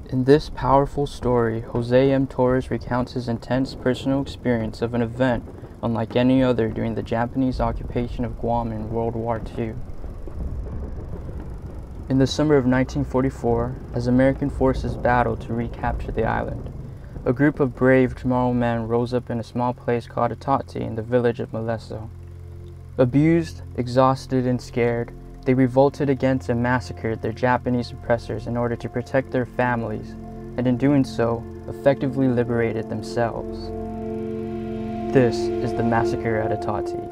In this powerful story, Jose M. Torres recounts his intense personal experience of an event unlike any other during the Japanese occupation of Guam in World War II. In the summer of 1944, as American forces battled to recapture the island, a group of brave Chamorro men rose up in a small place called Atåte in the village of Malesso. Abused, exhausted, and scared, they revolted against and massacred their Japanese oppressors in order to protect their families, and in doing so, effectively liberated themselves. This is the Massacre at Atåte.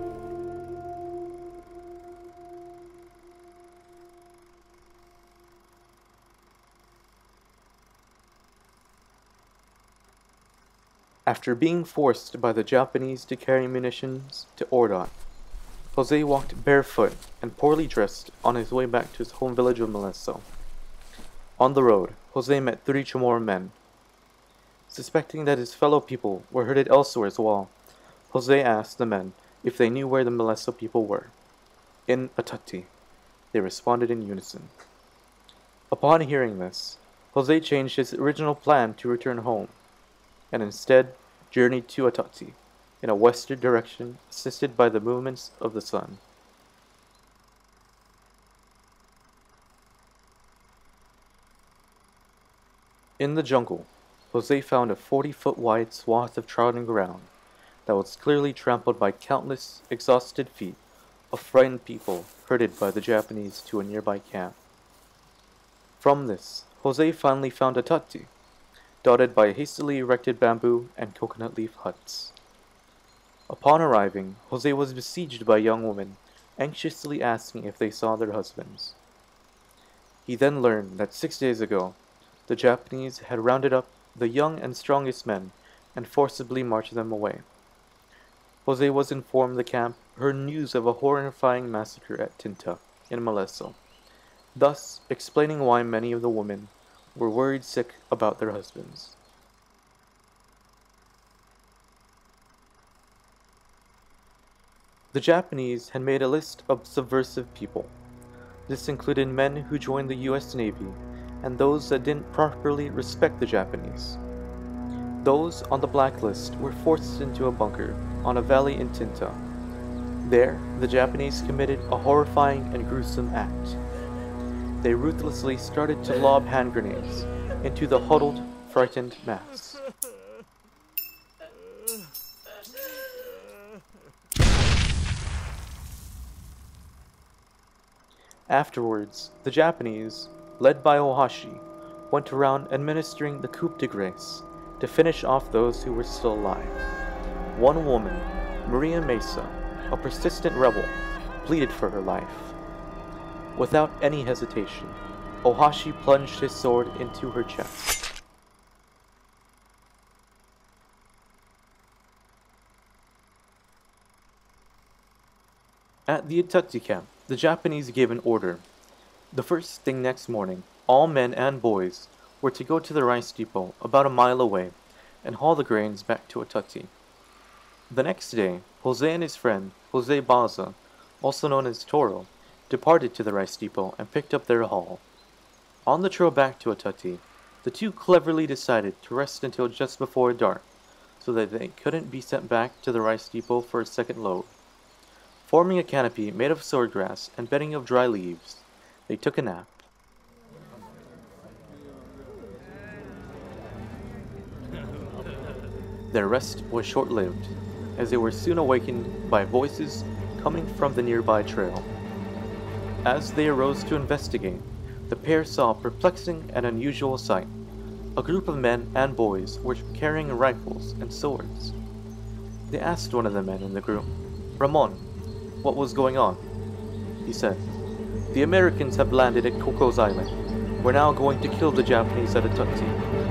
After being forced by the Japanese to carry munitions to Ordot, Jose walked barefoot and poorly dressed on his way back to his home village of Malesso. On the road, Jose met 3 Chamorro men. Suspecting that his fellow people were herded elsewhere as well, Jose asked the men if they knew where the Malesso people were. In Atåte, they responded in unison. Upon hearing this, Jose changed his original plan to return home, and instead journeyed to Atåte in a western direction, assisted by the movements of the sun. In the jungle, Jose found a 40-foot wide swath of trodden ground that was clearly trampled by countless exhausted feet of frightened people herded by the Japanese to a nearby camp. From this, Jose finally found Atåte, dotted by hastily erected bamboo and coconut leaf huts. Upon arriving, Jose was besieged by young women, anxiously asking if they saw their husbands. He then learned that 6 days ago, the Japanese had rounded up the young and strongest men and forcibly marched them away. Jose was informed the camp heard news of a horrifying massacre at Tinta, in Malesso, thus explaining why many of the women were worried sick about their husbands. The Japanese had made a list of subversive people. This included men who joined the US Navy and those that didn't properly respect the Japanese. Those on the blacklist were forced into a bunker on a valley in Tinta. There, the Japanese committed a horrifying and gruesome act. They ruthlessly started to lob hand grenades into the huddled, frightened mass. Afterwards, the Japanese, led by Ohashi, went around administering the coup de grace to finish off those who were still alive. One woman, Maria Mesa, a persistent rebel, pleaded for her life. Without any hesitation, Ohashi plunged his sword into her chest. At the Atåte camp, the Japanese gave an order. The first thing next morning, all men and boys were to go to the rice depot about a mile away and haul the grains back to Atåte. The next day, Jose and his friend, Jose Baza, also known as Toro, departed to the rice depot and picked up their haul. On the trail back to Atåte, the two cleverly decided to rest until just before dark, so that they couldn't be sent back to the rice depot for a second load. Forming a canopy made of swordgrass and bedding of dry leaves, they took a nap. Their rest was short-lived, as they were soon awakened by voices coming from the nearby trail. As they arose to investigate, the pair saw a perplexing and unusual sight. A group of men and boys were carrying rifles and swords. They asked one of the men in the group, "Ramon, what was going on?" He said, "The Americans have landed at Coco's Island. We're now going to kill the Japanese at Atåte."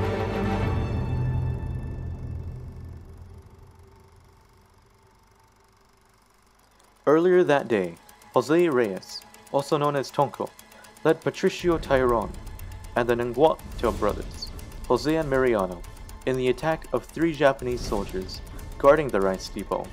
Earlier that day, Jose Reyes, also known as Tonko, led Patricio Tyron and the Nguato brothers, Jose and Mariano, in the attack of 3 Japanese soldiers guarding the rice depot.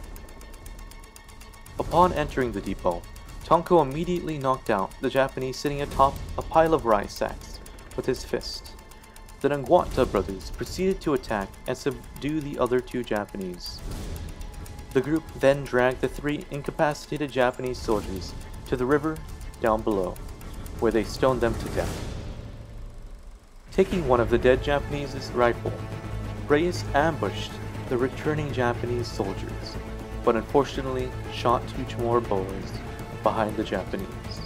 Upon entering the depot, Tonko immediately knocked out the Japanese sitting atop a pile of rice sacks with his fist. the Nguata brothers proceeded to attack and subdue the other 2 Japanese. The group then dragged the 3 incapacitated Japanese soldiers to the river down below, where they stoned them to death. Taking one of the dead Japanese's rifle, Reyes ambushed the returning Japanese soldiers, but unfortunately shot 2 Chamorro boys behind the Japanese.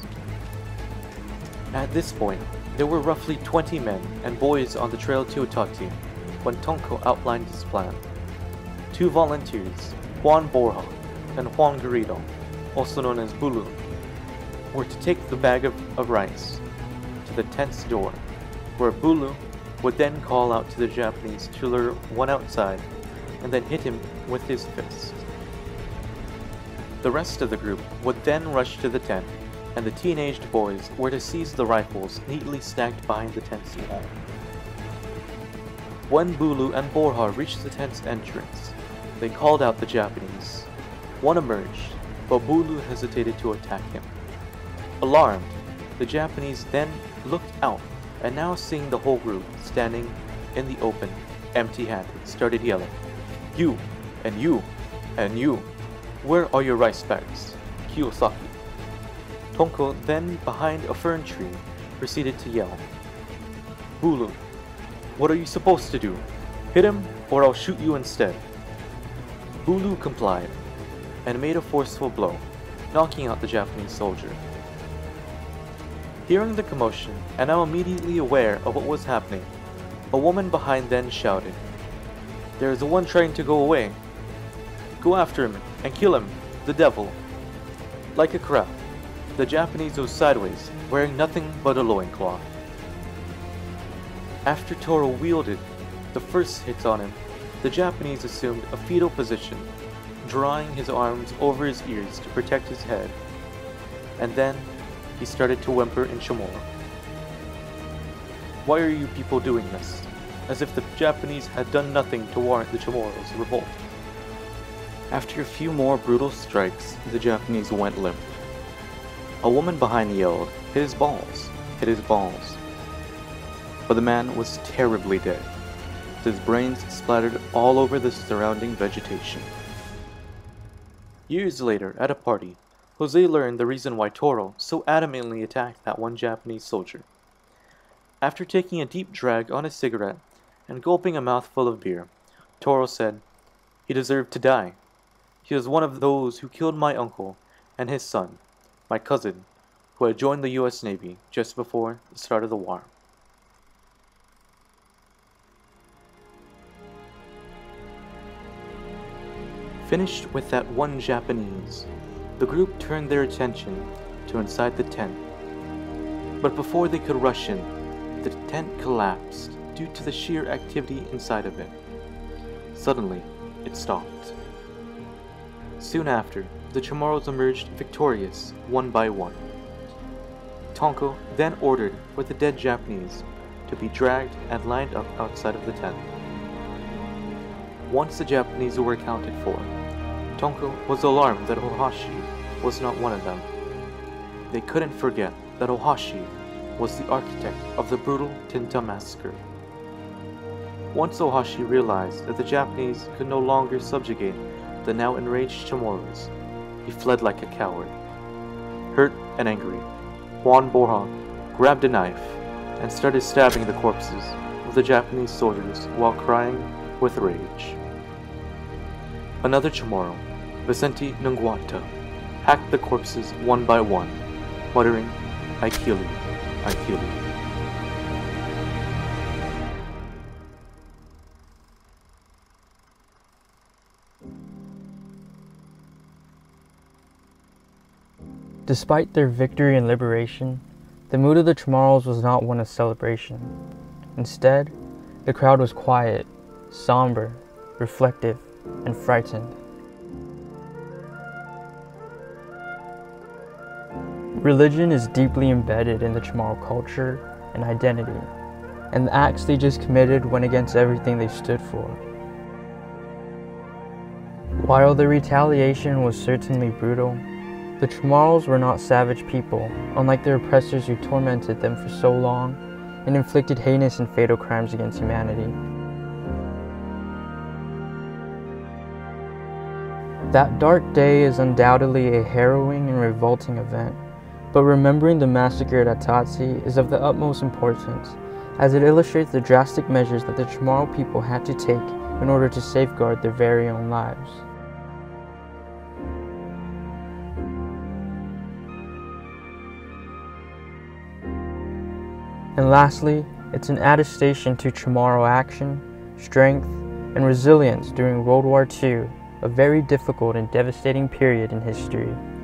At this point, there were roughly 20 men and boys on the trail to Atåte when Tonko outlined his plan. 2 volunteers, Juan Borja and Juan Garrido, also known as Bulu, were to take the bag of rice to the tent's door, where Bulu would then call out to the Japanese to lure one outside and then hit him with his fist. The rest of the group would then rush to the tent, and the teenaged boys were to seize the rifles neatly stacked behind the tent's wall. When Bulu and Borja reached the tent's entrance, they called out the Japanese. One emerged, but Bulu hesitated to attack him. Alarmed, the Japanese then looked out, and now seeing the whole group standing in the open, empty-handed, started yelling, "You, and you, and you, where are your rice bags? Kiyosaki." Tonko then, behind a fern tree, proceeded to yell, "Bulu, what are you supposed to do? Hit him, or I'll shoot you instead." Bulu complied, and made a forceful blow, knocking out the Japanese soldier. Hearing the commotion, and now immediately aware of what was happening, a woman behind then shouted, "There is one trying to go away. Go after him and kill him, the devil." Like a crab, the Japanese was sideways, wearing nothing but a loincloth. After Toro wielded the first hits on him, the Japanese assumed a fetal position, drawing his arms over his ears to protect his head, and then he started to whimper in Chamorro. "Why are you people doing this?" As if the Japanese had done nothing to warrant the Chamorro's revolt. After a few more brutal strikes, the Japanese went limp. A woman behind yelled, "Hit his balls! Hit his balls!" But the man was terribly dead, with his brains splattered all over the surrounding vegetation. Years later, at a party, Jose learned the reason why Toro so adamantly attacked that one Japanese soldier. After taking a deep drag on a cigarette and gulping a mouthful of beer, Toro said, "He deserved to die. He was one of those who killed my uncle and his son, my cousin, who had joined the US Navy just before the start of the war." Finished with that one Japanese, the group turned their attention to inside the tent. But before they could rush in, the tent collapsed due to the sheer activity inside of it. Suddenly, it stopped. Soon after, the Chamorros emerged victorious, one by one. Tonko then ordered for the dead Japanese to be dragged and lined up outside of the tent. Once the Japanese were accounted for, Tonko was alarmed that Ohashi was not one of them. They couldn't forget that Ohashi was the architect of the brutal Tinta massacre. Once Ohashi realized that the Japanese could no longer subjugate the now enraged Chamorros, he fled like a coward. Hurt and angry, Juan Borja grabbed a knife and started stabbing the corpses of the Japanese soldiers while crying with rage. Another Chamorro, Vicente Nguata, hacked the corpses one by one, muttering, "I kill you, I kill you." Despite their victory and liberation, the mood of the Chamorros was not one of celebration. Instead, the crowd was quiet, somber, reflective, and frightened. Religion is deeply embedded in the Chamorro culture and identity, and the acts they just committed went against everything they stood for. While the retaliation was certainly brutal, the Chamorros were not savage people, unlike their oppressors who tormented them for so long and inflicted heinous and fatal crimes against humanity. That dark day is undoubtedly a harrowing and revolting event, but remembering the massacre at Atåte is of the utmost importance, as it illustrates the drastic measures that the Chamorro people had to take in order to safeguard their very own lives. And lastly, it's an attestation to Chamorro action, strength, and resilience during World War II, a very difficult and devastating period in history.